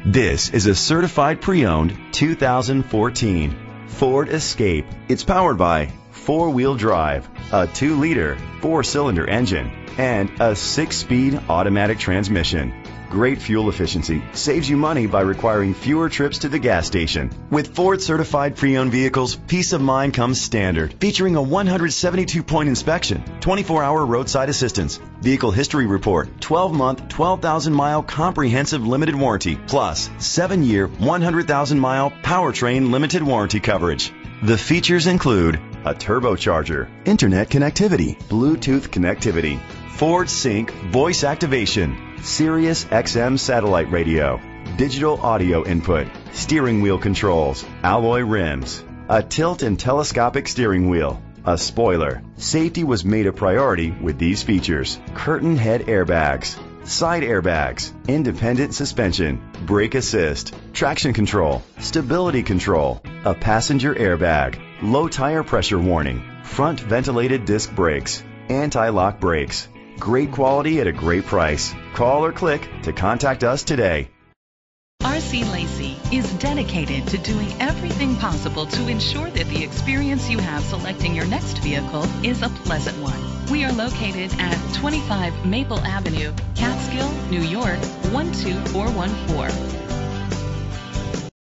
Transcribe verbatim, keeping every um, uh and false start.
This is a certified pre-owned two thousand fourteen Ford Escape. It's powered by four-wheel drive, a two liter, four-cylinder engine, and a six-speed automatic transmission. Great fuel efficiency saves you money by requiring fewer trips to the gas station. With Ford certified pre-owned vehicles, peace of mind comes standard, featuring a one hundred seventy-two point inspection, twenty-four hour roadside assistance, vehicle history report, twelve month, twelve thousand mile comprehensive limited warranty, plus seven year, one hundred thousand mile powertrain limited warranty coverage. The features include a turbocharger, internet connectivity, Bluetooth connectivity, Ford Sync voice activation, Sirius X M satellite radio, digital audio input, steering wheel controls, alloy rims, a tilt and telescopic steering wheel, a spoiler. Safety was made a priority with these features: curtain head airbags, side airbags, independent suspension, brake assist, traction control, stability control, a passenger airbag, low tire pressure warning, front ventilated disc brakes, anti-lock brakes. Great quality at a great price. Call or click to contact us today. R C Lacey is dedicated to doing everything possible to ensure that the experience you have selecting your next vehicle is a pleasant one. We are located at twenty-five Maple Avenue, Catskill, New York, one two four one four.